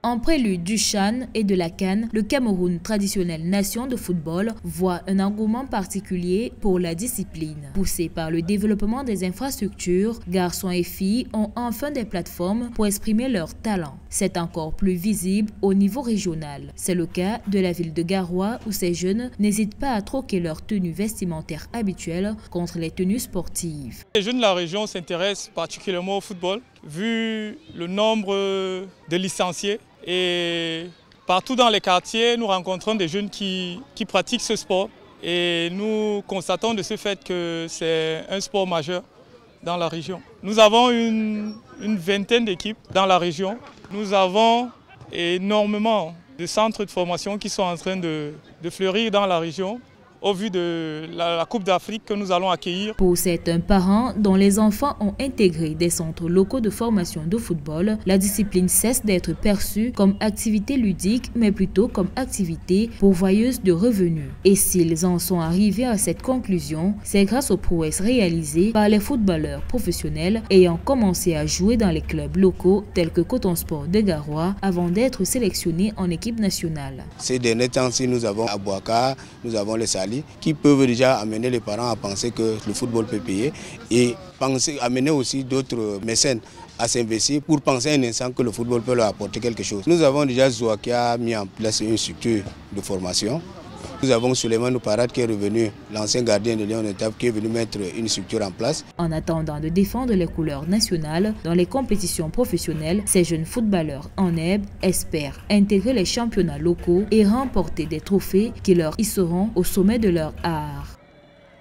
En prélude du CHAN et de la CAN, le Cameroun, traditionnelle nation de football, voit un engouement particulier pour la discipline. Poussé par le développement des infrastructures, garçons et filles ont enfin des plateformes pour exprimer leur talent. C'est encore plus visible au niveau régional. C'est le cas de la ville de Garoua où ces jeunes n'hésitent pas à troquer leur tenue vestimentaire habituelle contre les tenues sportives. Les jeunes de la région s'intéressent particulièrement au football, vu le nombre de licenciés. Et partout dans les quartiers, nous rencontrons des jeunes qui pratiquent ce sport. Et nous constatons de ce fait que c'est un sport majeur dans la région. Nous avons une vingtaine d'équipes dans la région. Nous avons énormément de centres de formation qui sont en train de fleurir dans la région, au vu de la Coupe d'Afrique que nous allons accueillir. Pour certains parents dont les enfants ont intégré des centres locaux de formation de football, la discipline cesse d'être perçue comme activité ludique, mais plutôt comme activité pourvoyeuse de revenus. Et s'ils en sont arrivés à cette conclusion, c'est grâce aux prouesses réalisées par les footballeurs professionnels ayant commencé à jouer dans les clubs locaux tels que Coton Sport de Garoua avant d'être sélectionnés en équipe nationale. Ces derniers temps-ci, nous avons Abouaka, nous avons les Sali, qui peuvent déjà amener les parents à penser que le football peut payer et amener aussi d'autres mécènes à s'investir pour penser un instant que le football peut leur apporter quelque chose. Nous avons déjà Zoua qui a mis en place une structure de formation. Nous avons Suleiman Ouparad qui est revenu, l'ancien gardien de Lyon Étape, qui est venu mettre une structure en place. En attendant de défendre les couleurs nationales dans les compétitions professionnelles, ces jeunes footballeurs en herbe espèrent intégrer les championnats locaux et remporter des trophées qui leur hisseront au sommet de leur art.